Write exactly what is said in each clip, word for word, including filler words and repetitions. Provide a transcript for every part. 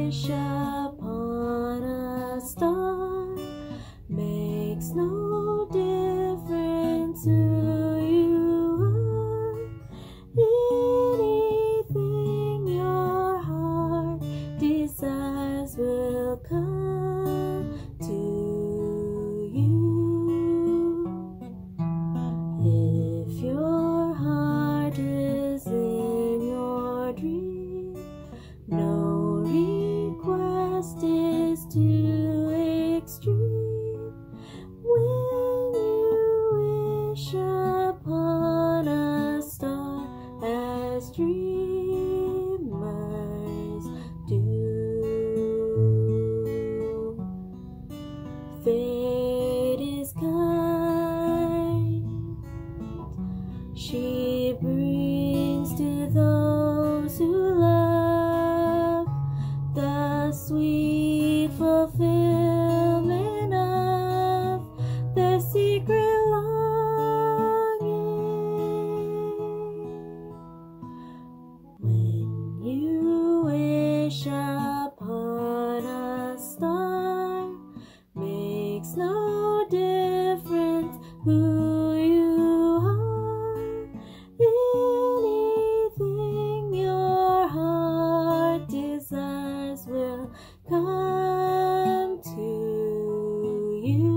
wish upon a star makes no difference who you are. Anything your heart desires will come to you. If your heart is in your dream, no request is too extreme. When you wish upon a star as dreamers do, fate is kind. She brings to those who love the sweet fulfillment of their secret longing. When you wish upon a star, makes no difference who you are. Anything your heart desires will come to you.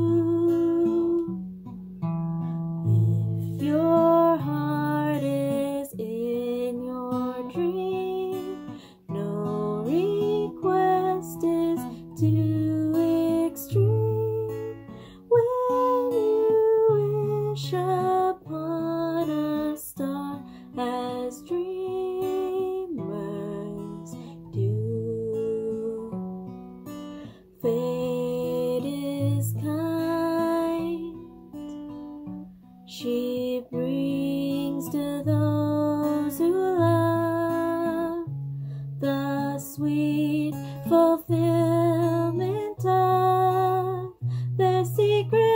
If your heart is in your dream, no request is too extreme. When you wish upon a star as dreamers do, fate is kind. She brings to those who love the sweet fulfillment of their secret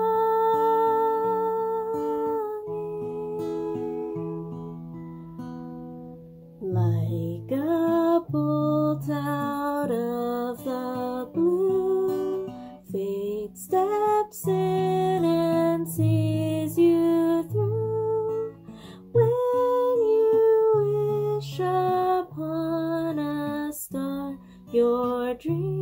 longing. Like a bolt out of the blue, fate steps in and sees you through. When you wish upon a star, your dream